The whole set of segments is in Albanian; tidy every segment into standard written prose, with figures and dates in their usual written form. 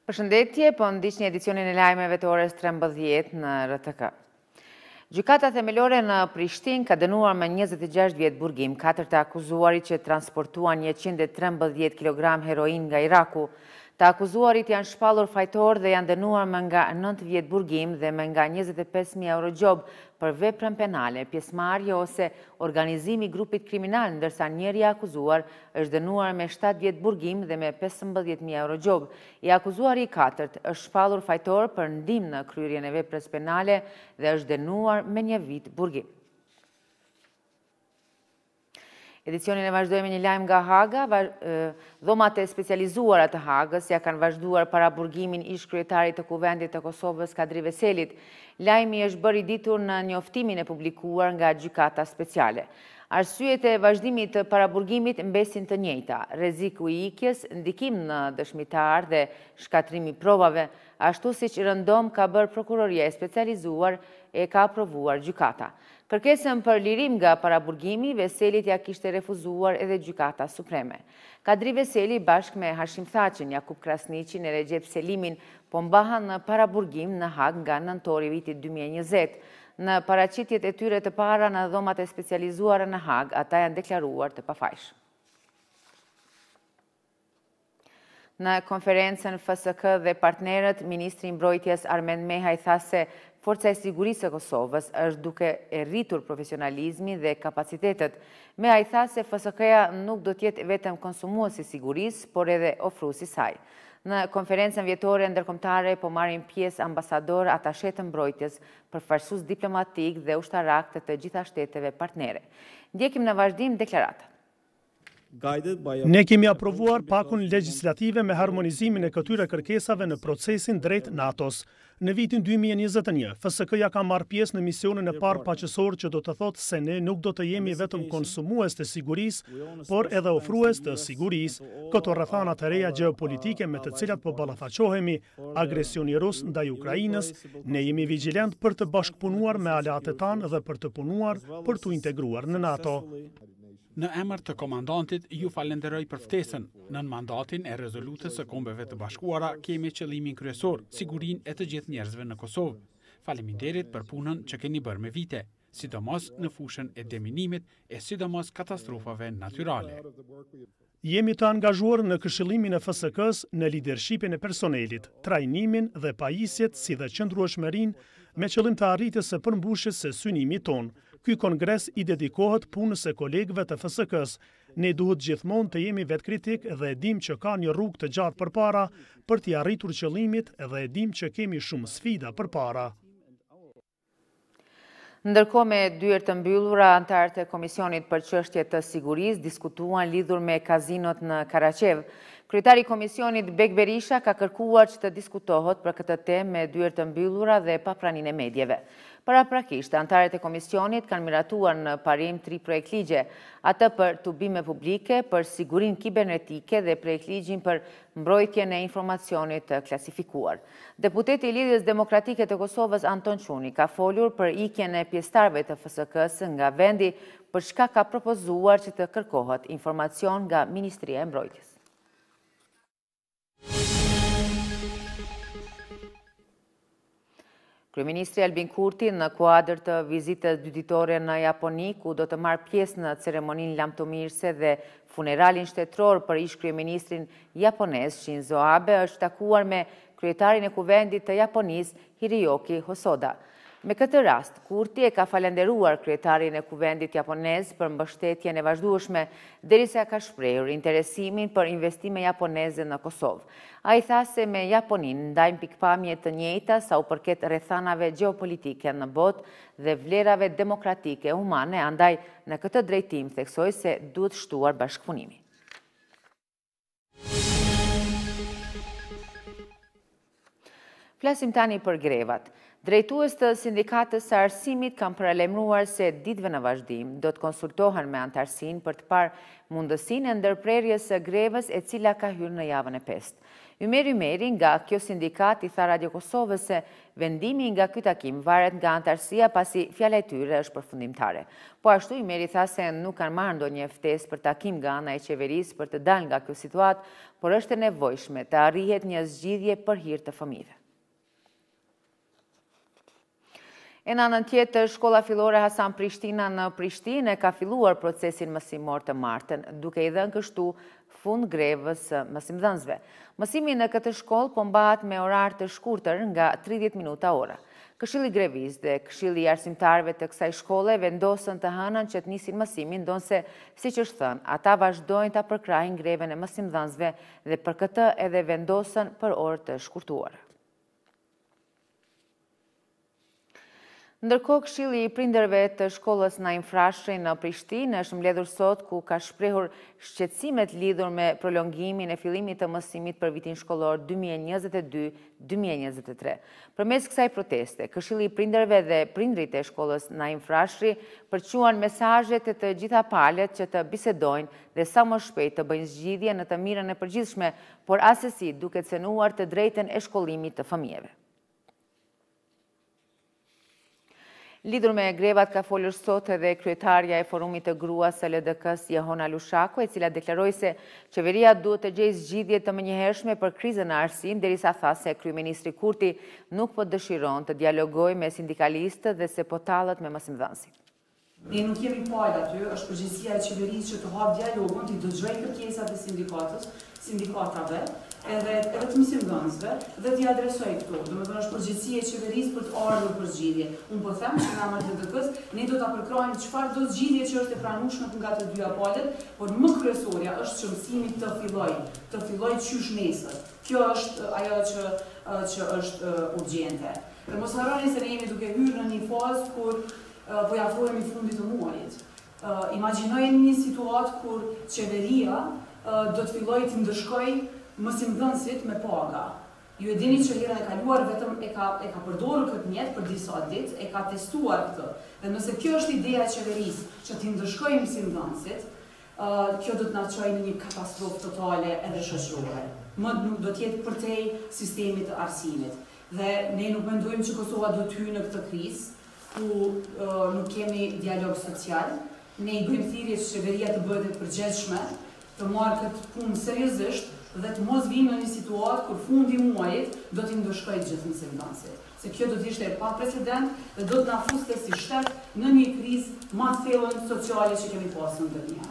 Përshëndetje, po ndiqni edicionin e lajmeve të orës 13 në RTK. Gjykata themelore në Prishtinë ka dënuar me 26 vjet burgim 4 të akuzuarit që transportuan 113 kg heroin nga Iraku. Të akuzuarit janë shpallur fajtor dhe janë dënuar me nga 9 vjet burgim dhe me nga 25.000 euro gjob për veprën penale, pjesëmarrje ose organizimi i grupit kriminal, ndërsa njeri i akuzuar është dënuar me 7 vjet burgim dhe me 15.000 euro gjob. I akuzuari i katërt është shpallur fajtor për ndihmë në kryerjen e veprës penale dhe është dënuar me 1 vit burgim. Edicionin e vazhdojmë një lajm nga Haga. Dhomat e specializuara të Hagës ja kanë vazhduar para burgimin ish kryetarit të Kuvendit të Kosovës Kadri Veselit. Lajmi është bërë i ditur në njoftimin e publikuar nga Gjykata Speciale. Arsyet e vazhdimit të paraburgimit mbesin të njëjta: rreziku i ikjes, ndikim në dëshmitar dhe shkatrimi provave, ashtu siç rëndom ka bërë prokuroria e specializuar e ka aprovuar gjykata. Kërkesën për lirim nga paraburgimi, Veselit ja kishte refuzuar edhe Gjykata Supreme. Kadri Veseli bashkë me Hashim Thaçin, Jakub Krasniqin e Recep Selimin po mbahen në paraburgim në Hag nga nëntori vitit 2020. Në paraqitjet e tyre të para në dhomat e specializuara në Hag, ata janë deklaruar të pafajshëm. Në konferencën FSK dhe partnerët, Ministri i Mbrojtjes Armend Mehaj tha se Forca e Sigurisë së Kosovës është duke e rritur profesionalizmin dhe kapacitetet. Mehaj tha se FSK-ja nuk do të jetë vetëm konsumuesi i sigurisë, por edhe ofruesi i saj. Në konferencën vjetore ndërkombëtare po marrin pjesë ambasador, atashe të mbrojtjes, përfaqësues diplomatik dhe ushtarak të gjitha shteteve partnere. Ndjekim në vazhdim deklaratën. Ne kemi aprovuar pakun legjislative me harmonizimin e këtyre kërkesave në procesin drejt NATO-s. Në vitin 2021, FSK-ja ka marrë pjesë në misionin e parë paqësor, që do të thotë se ne nuk do të jemi vetëm konsumues të sigurisë, por edhe ofrues të sigurisë. Këto rrethana të reja gjeopolitike me të cilat po ballafaqohemi, agresioni rus ndaj Ukrainës, ne jemi vigjilent për të bashkëpunuar me aleatët tanë dhe për të punuar për t'u integruar në NATO. Në emër të komandantit, ju falenderoj për ftesën. Në mandatin e rezolutës së Kombeve të Bashkuara kemi qëllimin kryesor, sigurinë e të gjithë njerëzve në Kosovë. Faleminderit për punën që keni bërë me vite, sidomos në fushën e deminimit e sidomos katastrofave natyrale. Jemi të angazhuar në këshillimin e FSK-s në lidershipin e personelit, trajnimin dhe pajisjet si dhe qëndrueshmërinë me qëllim të arritjes së përmbushjes së synimit tonë. Ky kongres i dedikohet punës së kolegëve të FSK-s. Ne duhet gjithmonë të jemi vetkritik dhe e dim që ka një rrugë të gjatë përpara për t'i arritur qëllimit dhe e dim që kemi shumë sfida përpara. Ndërkohë me dyert të mbyllura, anëtarët e Komisionit për Çështje të Sigurisë diskutuan lidhur me kazinot në Karaçev. Kryetari i Komisionit Bek Berisha ka kërkuar që të diskutohet për këtë temë me dyert të mbyllura dhe pa praninë e medjeve. Paraprakisht, anëtarët e Komisionit kanë miratuar në parim 3 projekt ligje, atë për tubime publike, për sigurinë kibernetike dhe projekt ligjin për mbrojtjen e informacionit të klasifikuar. Deputeti i Lidhjes Demokratike të Kosovës Anton Çuni ka folur për ikjen e pjesëtarëve të FSK-s nga vendi për shkak ka propozuar që të kërkohet informacion nga Ministria e Mbrojtjes. Kryeministri Albin Kurti në kuadër të vizitës dyditore në Japoni, ku do të marrë pjesë në ceremoninë lamtomirëse dhe funeralin shtetëror për ish kryeministrin japonez Shinzo Abe, është takuar me kryetarin e Kuvendit të Japonisë Hiroki Hosoda. Me këtë rast, Kurti e ka falenderuar kryetarin e Kuvendit japonez për mbështetjen e vazhdueshme, derisa ka shprehur interesimin për investime japoneze në Kosovë. Ai tha se me Japoninë ndajmë pikpamje të njëjta sa u përket rrethanave gjeopolitike në botë dhe vlerave demokratike humane, andaj në këtë drejtim theksoi se duhet shtuar bashkëpunimi. Flasim tani për grevat. Drejtues të sindikatës së arsimit kanë paralajmëruar se ditëve në vazhdim do të konsultohen me anëtarësinë për të parë mundësinë e ndërprerjes së grevës e cila ka hyrë në javën e 5. Ymer Ymeri nga kjo sindikat i tha Radio Kosovës se vendimi nga ky takim varet nga anëtarësia pasi fjala e tyre është përfundimtare. Po ashtu Ymeri tha se nuk kanë marrë ndonjë ftesë për takim nga ana e qeverisë për të dalë nga kjo situatë, por është e nevojshme të arrihet një zgjidhje për hir të fëmijëve. E në anën tjetër, shkolla fillore Hasan Prishtina në Prishtinë ka filluar procesin mësimor të martën, duke i dhënë kështu fund grevës mësimdhënësve. Mësimi në këtë shkollë po mbahet me orar të shkurtër nga 30 minuta ora. Këshilli Grevis dhe Këshilli i Arsimtarëve të kësaj shkolle vendosën të hënën që të nisin mësimin, ndonse, siç është thënë, ata vazhdojnë ta përkrahin greven e mësimdhënësve dhe për këtë edhe vendosën për orë të shkurtuara. Ndërkohë, Këshilli i Prindërve të shkollës Naim Frashëri në Prishtinë është mbledhur sot ku ka shprehur shqetësimet lidhur me prolongimin e fillimit të mësimit për vitin shkollor 2022-2023. Përmes kësaj proteste, Këshilli i Prindërve dhe prindrit e shkollës Naim Frashëri përquan mesazhe të të gjitha palët që të bisedojnë dhe sa më shpejt të bëjnë zgjidhje në të mirën e përgjithshme, por asesi duke cënuar të drejtën e shkollimit të fëmijëve. Lidhur me grevat ka folur sot edhe kryetarja e forumit të gruas së LDK-s Jehona Lushaku, e cila deklaroi se qeveria duhet të gjejë zgjidhje të menjëhershme për krizën në arsim, derisa tha se kryeministri Kurti nuk po dëshiron të dialogojë me sindikalistët dhe se po tallet me mësimdhënësit. Ne nuk jemi palë aty, është përgjegjësia e qeverisë që të hapë dialogun, të dëgjojë kërkesat e sindikatave, edhe të mësimdhënësve dhe t'i adresoj këto. Domethënë është përgjegjësia e qeverisë për të ardhur për zgjidhje. Unë po them që në emër të LDK-s ne do ta përkrojmë çfarë do zgjidhje që është e pranueshme nga të dyja palët, por më kryesorja është që mësimi të fillojë qysh nesër. Kjo është ajo që është urgjente. Dhe mos harroni se ne jemi duke hyrë në një fazë kur po ja afrohemi fundit të muajit. Imagjinojeni një situatë kur qeveria do të fillojë të ndëshkojë mësimdhënësit me paga. Ju e dini që herën e kaluar vetëm e ka përdorur këtë mjet për disa ditë, e ka testuar këtë. Dhe nëse kjo është ideja e qeverisë që t'i ndëshkojë mësimdhënësit, kjo do të na çojë në një katastrofë totale edhe shoqërore. Më nuk do të jetë përtej sistemit të arsimit. Dhe ne nuk mendojmë që Kosova do të hyjë në këtë krizë ku nuk kemi dialog social. Ne i bëjmë thirrje që qeveria të bëhet e përgjegjshme, të marrë këtë punë seriozisht dhe të mos vinë në një situatë kur fundi muajit do t'i ndëshkojë gjithë mësimdhënësit. Se kjo do të ishte e pa precedent dhe do të na fuste si shtet në një krizë më të thellën sociale që kemi pasur ndonjëherë.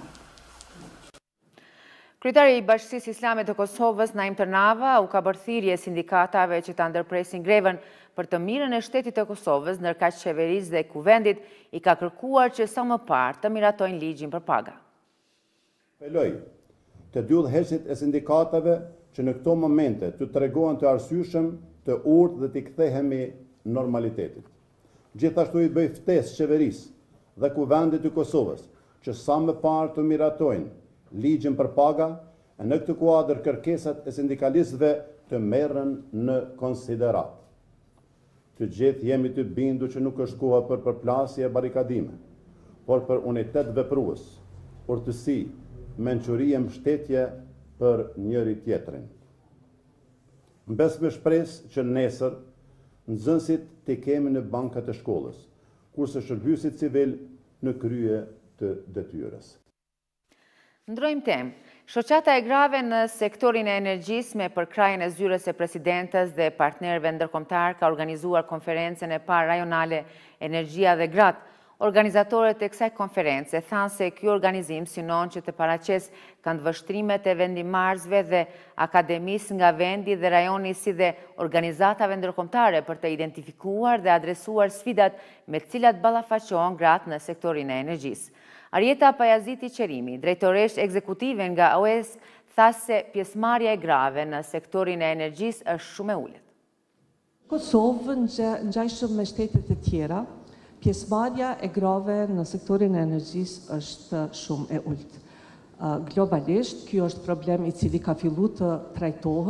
Kryetari i Bashkisë Islame të Kosovës, Naim Tërnava, u ka bërë thirrje sindikatave që ta ndërpresin greven për të mirën e shtetit të Kosovës, ndërkaq qeverisë dhe kuvendit i ka kërkuar që sa më parë të miratojnë ligjin për paga. Apeloj të dyllëheqësit e sindikatave që në këto momente të tregohen të arsyeshëm, të urtë dhe të kthehemi normalitetit. Gjithashtu i bëj ftesë qeverisë dhe kuvendit të Kosovës që sa më parë të miratojnë ligjin për paga, e në këtë kuadër kërkesat e sindikalistëve të merren në konsiderat. Të gjithë jemi të bindur që nuk është koha për përplasje e barikadime, por për unitet veprues, urtësi, mençuri e mbështetje për njëri tjetrin. Mbes me shpresë që nesër nxënësit të kemi në bankat e shkollës, kurse shërbyesit civil në krye të detyrës. Ndrojmë temë. Shoqata e grave në sektorin e energjisë me përkrajën e zyrës e presidentës dhe partnerëve ndërkombëtar ka organizuar konferencën e parë rajonale Energjia dhe Gratë. Organizatorët e kësaj konference thanë se ky organizim synon që të paraqesë këndvështrimet e vendimarrësve dhe akademisë nga vendi dhe rajoni si dhe organizatave ndërkombëtare për të identifikuar dhe adresuar sfidat me të cilat ballafaqohen gratë në sektorin e energjisë. Arjeta Pajaziti Qerimi, drejtoresh ekzekutive nga OES, tha se pjesëmarrja e grave në sektorin e energjisë është shumë e ulët. Kosovë, ngjajshëm me shtetet e tjera, pjesëmarrja e grave në sektorin e energjisë është shumë e ulët. Globalisht, kjo është problem i cili ka filluar të trajtohet,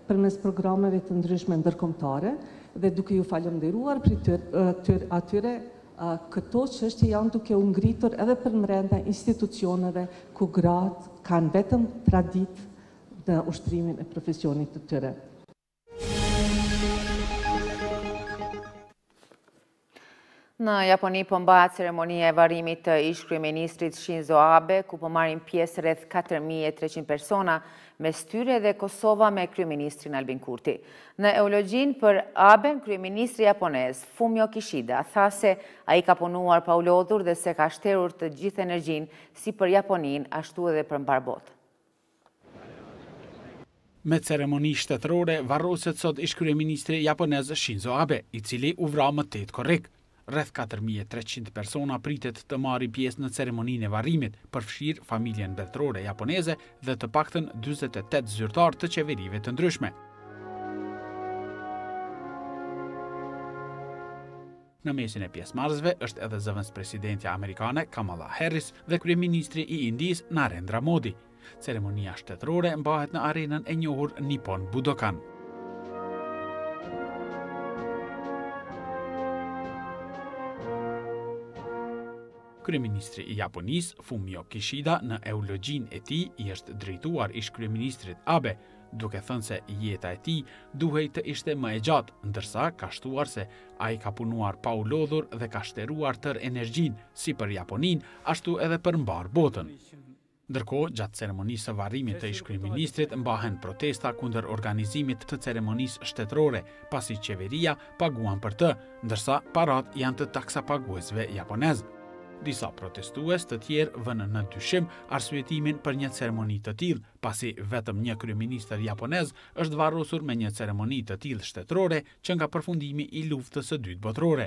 përmes programeve të ndryshme ndërkombëtare dhe duke ju falënderuar për atyre këto çështje janë duke u ngritur edhe për brenda institucioneve ku gratë kanë vetëm traditë në ushtrimin e profesionit të tyre. Në Japoni po mbahet ceremonia e varrimit të ish-kryeministrit Shinzo Abe, ku po marrin pjesë rreth 4300 persona, mes tyre dhe Kosova me kryeministrin Albin Kurti. Në eulogjinë për Aben, kryeministri japonez Fumio Kishida tha se ai ka punuar pa u lodhur dhe se ka shterur të gjithë energjinë si për Japoninë ashtu edhe për mbar botë. Me ceremoni shtetërore varroset sot ish-kryeministri japonez Shinzo Abe, i cili u vra më tetë korrik. Rreth 4300 persona pritet të marrin pjesë në ceremoninë e varrimit, përfshirë familjen mbretërore japoneze dhe të paktën 48 zyrtar të qeverive të ndryshme. Në mesin e pjesëmarrësve është edhe zëvendëspresidentja amerikane Kamala Harris dhe kryeministri i Indis Narendra Modi. Ceremonia shtetërore mbahet në arenën e njohur Nippon Budokan. Kryeministri i Japonisë Fumio Kishida në eulogjinë e tij i është drejtuar ish-kryeministrit Abe, duke thënë se jeta e tij duhej të ishte më e gjatë, ndërsa ka shtuar se ai ka punuar pa u lodhur dhe ka shtruar tërë energjinë si për Japoninë, ashtu edhe për mbar botën. Ndërkohë, gjatë ceremonisë së varrimit të ish-kryeministrit mbahen protesta kundër organizimit të ceremonisë shtetërore, pasi qeveria paguan për të, ndërsa parat janë të taksapaguesve japonez. Disa protestues të tjerë vënë në dyshim arsyetimin për një ceremoni të tillë, pasi vetëm një kryeministër japonez është varrosur me një ceremoni të tillë shtetërore që nga përfundimi i luftës së dytë botërore.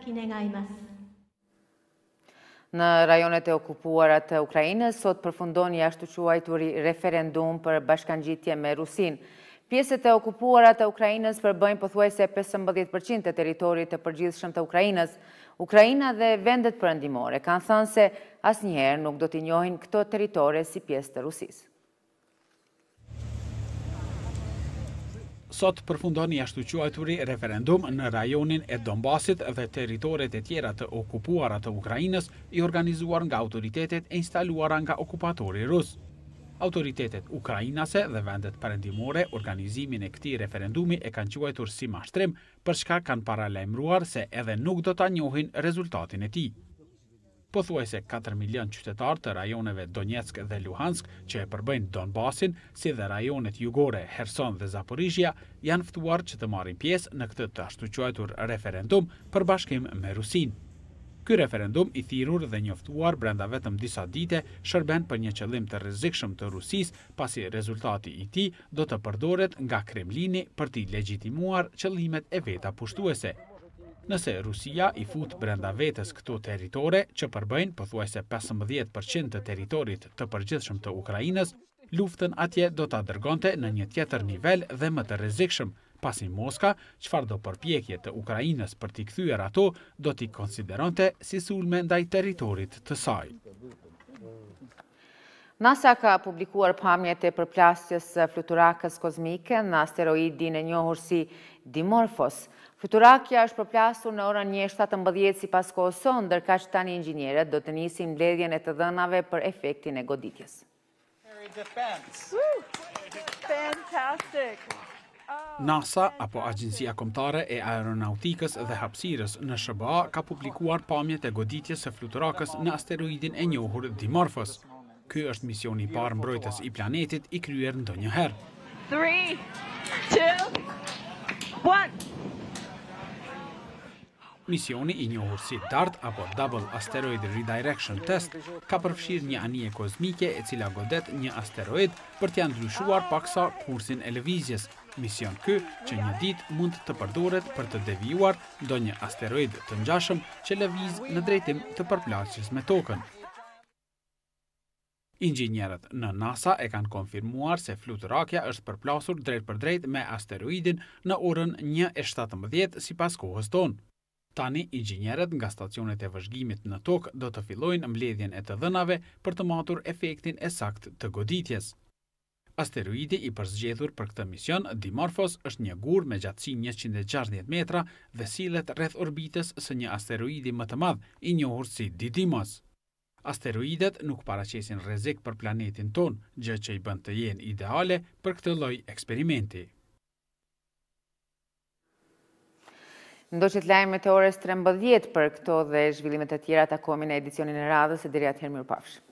Në rajonet e okupuara të Ukrainës sot përfundon jashtëquajturi referendum për bashkangjitje me Rusinë. Pjesët e okupuara të Ukrainës përbëjnë pothuajse 15% të territorit të përgjithshëm të Ukrainës. Ukraina dhe vendet perëndimore kanë thënë se asnjëherë nuk do t'i njohin këto territore si pjesë të Rusisë. Sot përfundon jashtëquajturi referendum në rajonin e Donbasit dhe territoret e tjera të okupuara të Ukrainës i organizuar nga autoritetet e instaluara nga okupatori rus. Autoritetet ukrainase dhe vendet perëndimore organizimin e këtij referendumi e kanë quajtur si mashtrim, përshka kanë paralajmëruar se edhe nuk do ta njohin rezultatin e tij. Pothuajse 4 milion qytetar të rajoneve Donetsk dhe Luhansk që e përbëjnë Donbasin, si dhe rajonet jugore Kherson dhe Zaporizhia, janë ftuar që të marrin pjesë në këtë të ashtuquajtur referendum për bashkim me Rusinë. Ky referendum i thirrur dhe njoftuar brenda vetëm disa dite shërben për një qëllim të rrezikshëm të Rusisë, pasi rezultati i tij do të përdoret nga Kremlini për t'i legjitimuar qëllimet e veta pushtuese. Nëse Rusia i fut brenda vetes këto territore që përbëjnë pothuajse 15% të territorit të përgjithshëm të Ukrainës, luftën atje do ta dërgonte në një tjetër nivel dhe më të rrezikshëm, pasi Moska, çfarëdo përpjekje të Ukrainës për t'i kthyer ato, do t'i konsideronte si sulme ndaj territorit të saj. NASA ka publikuar pamjet e përplasjes së fluturakës kozmike në asteroidin e njohur si Dimorphos. Fluturakja është përplasur në orën 1:17 sipas kohës sonë, ndërkaq tani inxhinierët do të nisin mbledhjen e të dhënave për efektin e goditjes. NASA, apo Agjencia Kombëtare e Aeronautikës dhe Hapësirës në SBA, ka publikuar pamjet e goditjes së fluturakës në asteroidin e njohur Dimorphos. Ky është misioni i parë mbrojtës i planetit i kryer ndonjëherë. 3, 2, 1. Misioni i njohur si DART apo Double Asteroid Redirection Test ka përfshirë një anije kozmike e cila godet një asteroid për t'ia ndryshuar paksa kursin e lëvizjes. Mision ky që një ditë mund të përdoret për të devijuar ndonjë asteroid të ngjashëm që lëviz në drejtim të përplasjes me tokën. Inxhinierët në NASA e kanë konfirmuar se fluturakja është përplasur drejt për drejt me asteroidin në orën 1:17 sipas kohës tonë. Tani, inxhinierët nga stacionet e vëzhgimit në tokë do të fillojnë mbledhjen e të dhënave për të matur efektin e saktë të goditjes. Asteroidi i përzgjedhur për këtë mision, Dimorphos, është një gur me gjatësi 160 metra dhe sillet rreth orbitës së një asteroidi më të madh, i njohur si Didymos. Asteroidet nuk paraqesin rrezik për planetin ton, gjë që i bën të jenë ideale për këtë lloj eksperimenti. Ndoqët lajmet e orës 13 për këto dhe zhvillimet e tjera takohemi në edicionin e radhës e deri atëherë mirupafshim.